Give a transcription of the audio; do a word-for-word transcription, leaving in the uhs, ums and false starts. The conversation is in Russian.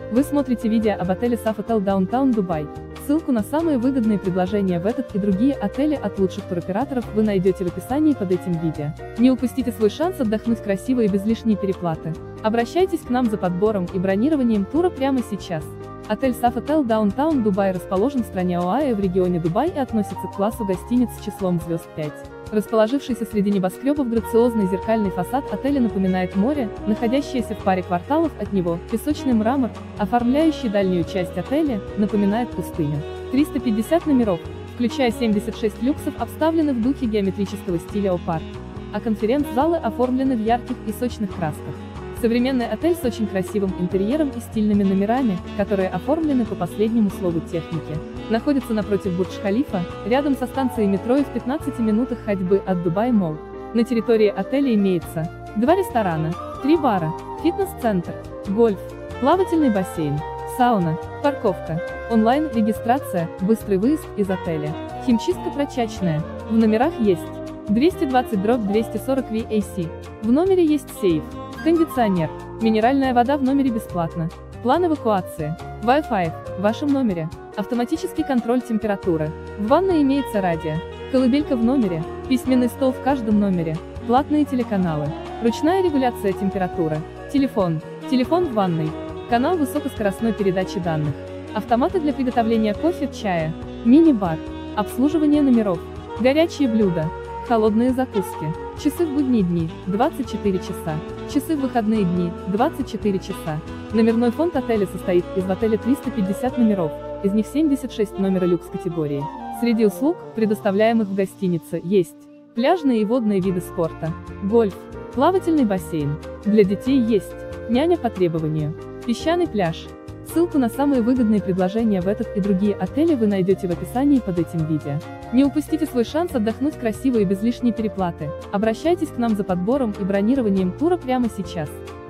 Вы смотрите видео об отеле Sofitel Downtown Дубай. Ссылку на самые выгодные предложения в этот и другие отели от лучших туроператоров вы найдете в описании под этим видео. Не упустите свой шанс отдохнуть красиво и без лишней переплаты. Обращайтесь к нам за подбором и бронированием тура прямо сейчас. Отель Sofitel Downtown Дубай расположен в стране ОАЭ в регионе Дубай и относится к классу гостиниц с числом звезд пять. Расположившийся среди небоскребов грациозный зеркальный фасад отеля напоминает море, находящееся в паре кварталов от него, песочный мрамор, оформляющий дальнюю часть отеля, напоминает пустыню. триста пятьдесят номеров, включая семьдесят шесть люксов, обставлены в духе геометрического стиля О-парк, а конференц-залы оформлены в ярких и сочных красках. Современный отель с очень красивым интерьером и стильными номерами, которые оформлены по последнему слову техники. Находится напротив Бурдж-Халифа, рядом со станцией метро и в пятнадцати минутах ходьбы от Дубай Молл. На территории отеля имеется два ресторана, три бара, фитнес-центр, гольф, плавательный бассейн, сауна, парковка, онлайн-регистрация, быстрый выезд из отеля, химчистка прачечная. В номерах есть двести двадцать двести сорок ви эй си. В номере есть сейф, кондиционер, минеральная вода в номере бесплатно, план эвакуации, Wi-Fi в вашем номере, автоматический контроль температуры, в ванной имеется радио, колыбелька в номере, письменный стол в каждом номере, платные телеканалы, ручная регуляция температуры, телефон, телефон в ванной, канал высокоскоростной передачи данных, автоматы для приготовления кофе, чая, мини-бар, обслуживание номеров, горячие блюда, холодные закуски, часы в будние дни, двадцать четыре часа, часы в выходные дни, двадцать четыре часа. Номерной фонд отеля состоит из в отеле триста пятьдесят номеров, из них семьдесят шесть номера люкс-категории. Среди услуг, предоставляемых в гостинице, есть пляжные и водные виды спорта, гольф, плавательный бассейн, для детей есть няня по требованию, песчаный пляж. Ссылку на самые выгодные предложения в этот и другие отели вы найдете в описании под этим видео. Не упустите свой шанс отдохнуть красиво и без лишней переплаты. Обращайтесь к нам за подбором и бронированием тура прямо сейчас.